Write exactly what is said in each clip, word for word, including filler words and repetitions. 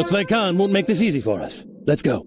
Looks like Khan won't make this easy for us. Let's go.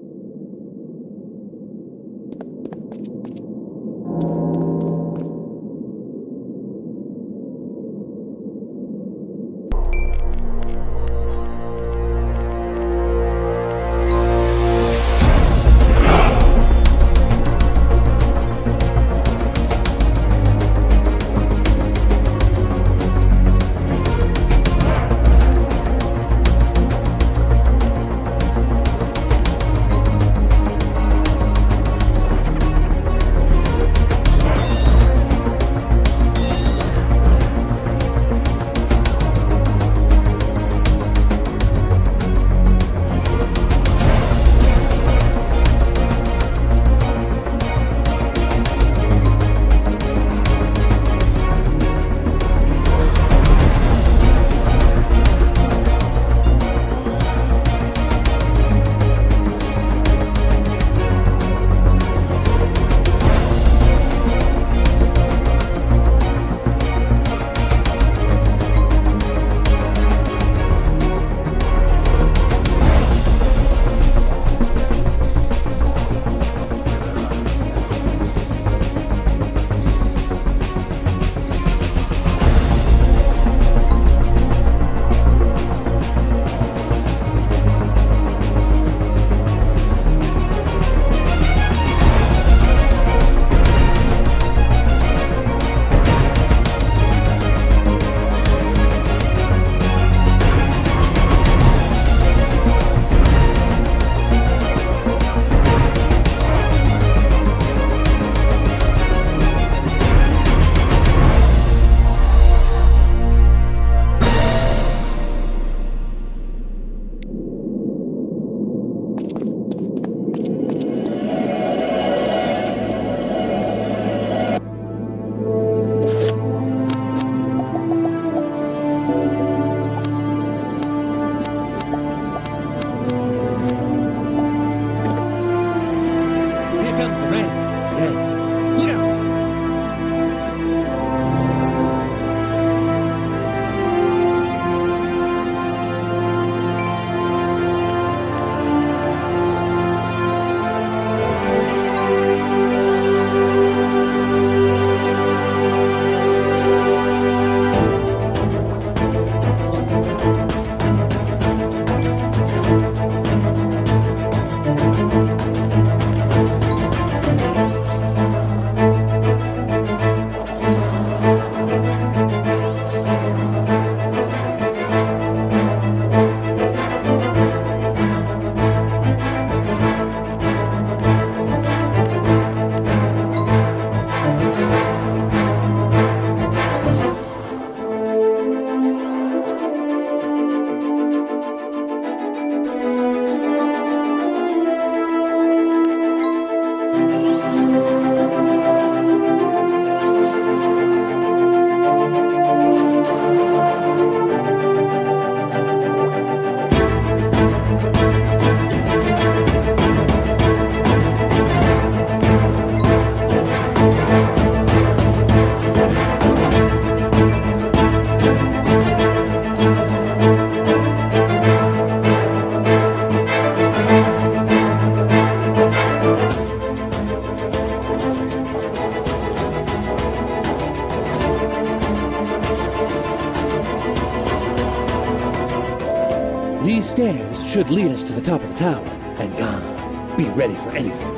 These stairs should lead us to the top of the tower, and Khan, be ready for anything.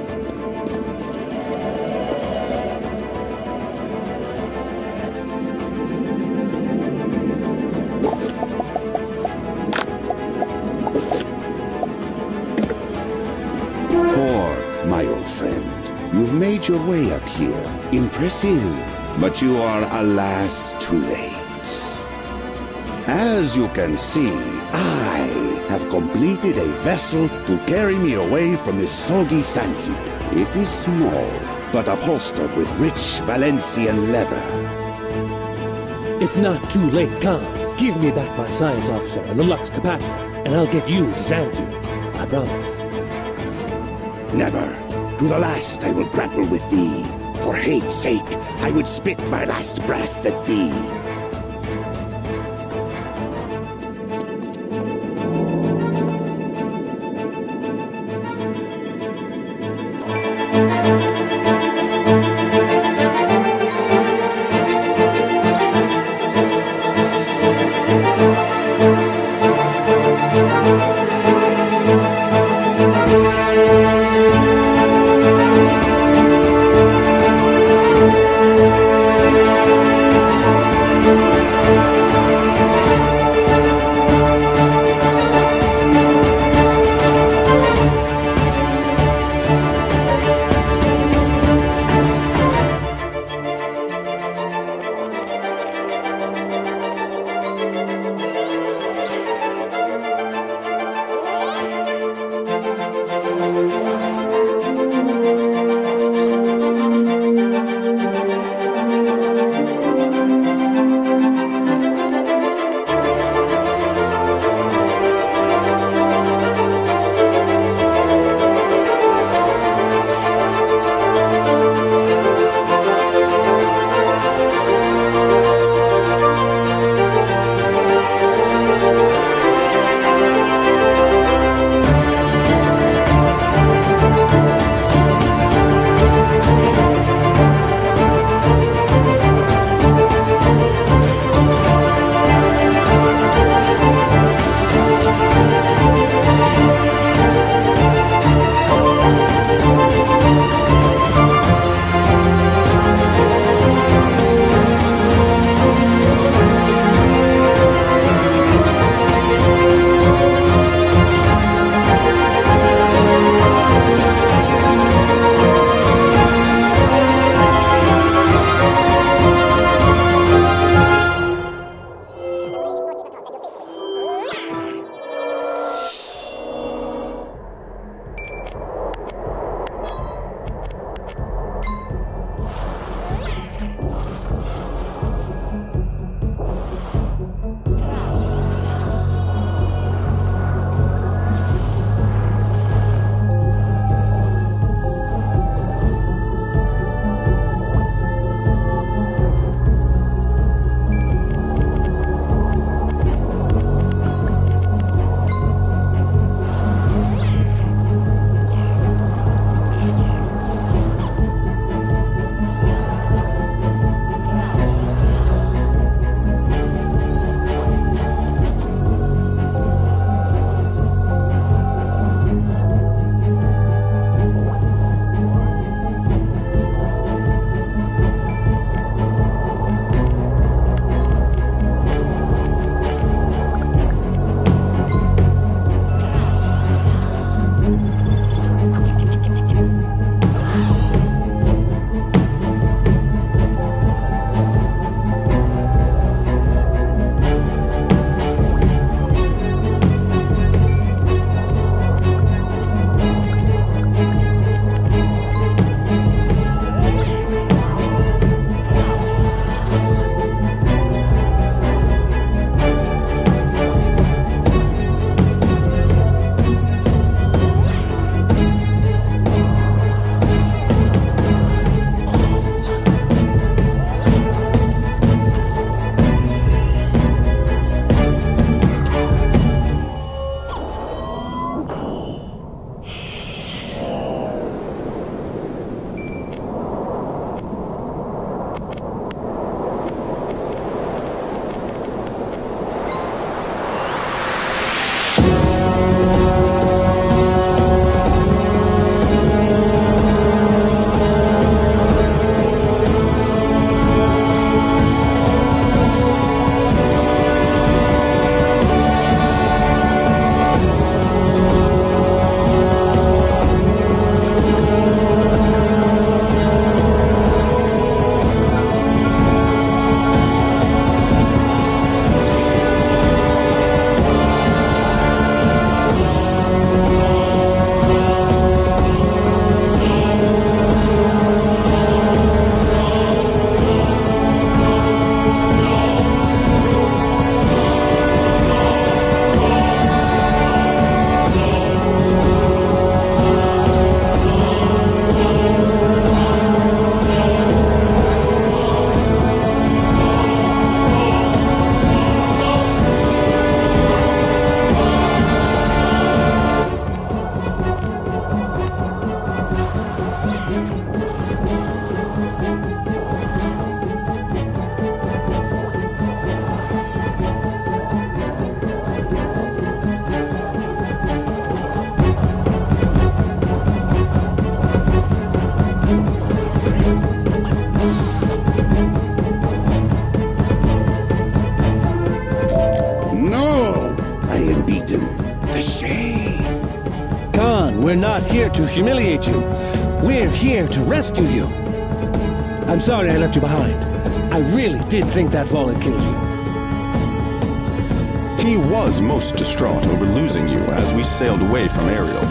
Hork, my old friend, you've made your way up here. Impressive, but you are, alas, too late. As you can see, I have completed a vessel to carry me away from this soggy sand heap. It is small, but upholstered with rich Valencian leather. It's not too late, Khan. Give me back my science officer and the Lux capacitor, and I'll get you to Xanadu. I promise. Never. To the last I will grapple with thee. For hate's sake, I would spit my last breath at thee. We're not here to humiliate you. We're here to rescue you. I'm sorry I left you behind. I really did think that fall had killed you. He was most distraught over losing you as we sailed away from Ariel.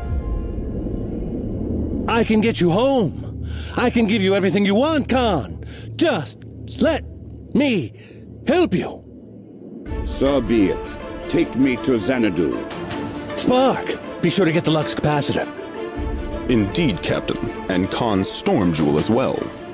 I can get you home. I can give you everything you want, Khan. Just let me help you. So be it. Take me to Xanadu. Spark! Be sure to get the Lux capacitor. Indeed, Captain, and Khan's storm jewel as well.